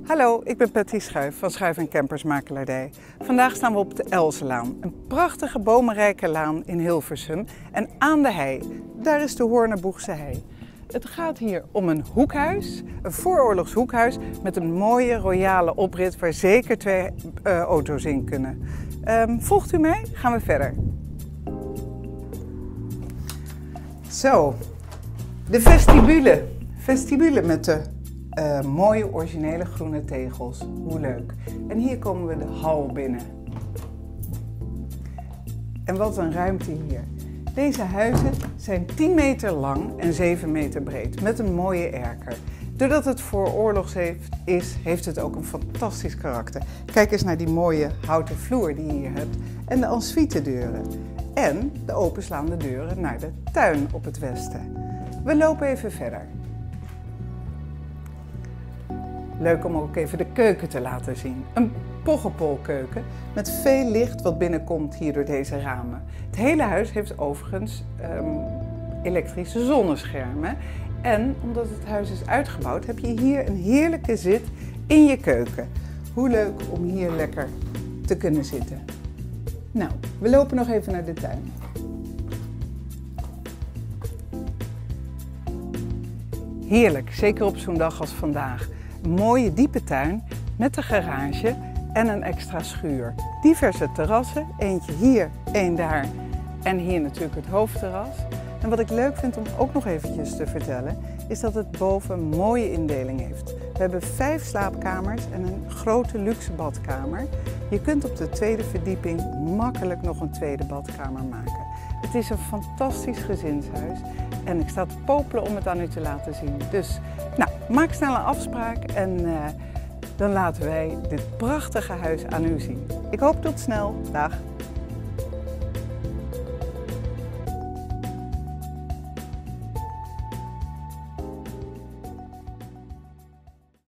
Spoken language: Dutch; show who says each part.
Speaker 1: Hallo, ik ben Patty Schuif van Schuif & Campers Makelaardij. Vandaag staan we op de Elzenlaan, een prachtige bomenrijke laan in Hilversum. En aan de hei, daar is de Hoornerboegse hei. Het gaat hier om een hoekhuis, een vooroorlogs hoekhuis met een mooie royale oprit waar zeker 2 auto's in kunnen. Volgt u mij? Gaan we verder. Zo, de vestibule. Vestibule met de mooie originele groene tegels. Hoe leuk. En hier komen we de hal binnen. En wat een ruimte hier. Deze huizen zijn 10 meter lang en 7 meter breed met een mooie erker. Doordat het vooroorlogs heeft het ook een fantastisch karakter. Kijk eens naar die mooie houten vloer die je hier hebt en de ensuite deuren. En de openslaande deuren naar de tuin op het westen. We lopen even verder. Leuk om ook even de keuken te laten zien. Een poggepolkeuken met veel licht wat binnenkomt hier door deze ramen. Het hele huis heeft overigens elektrische zonneschermen. En omdat het huis is uitgebouwd heb je hier een heerlijke zit in je keuken. Hoe leuk om hier lekker te kunnen zitten. Nou, we lopen nog even naar de tuin. Heerlijk, zeker op zo'n dag als vandaag. Een mooie diepe tuin met een garage en een extra schuur. Diverse terrassen, eentje hier, één daar en hier natuurlijk het hoofdterras. En wat ik leuk vind om ook nog eventjes te vertellen, is dat het boven een mooie indeling heeft. We hebben 5 slaapkamers en een grote luxe badkamer. Je kunt op de 2e verdieping makkelijk nog een tweede badkamer maken. Het is een fantastisch gezinshuis en ik sta te popelen om het aan u te laten zien. Dus nou, maak snel een afspraak en dan laten wij dit prachtige huis aan u zien. Ik hoop tot snel. Dag!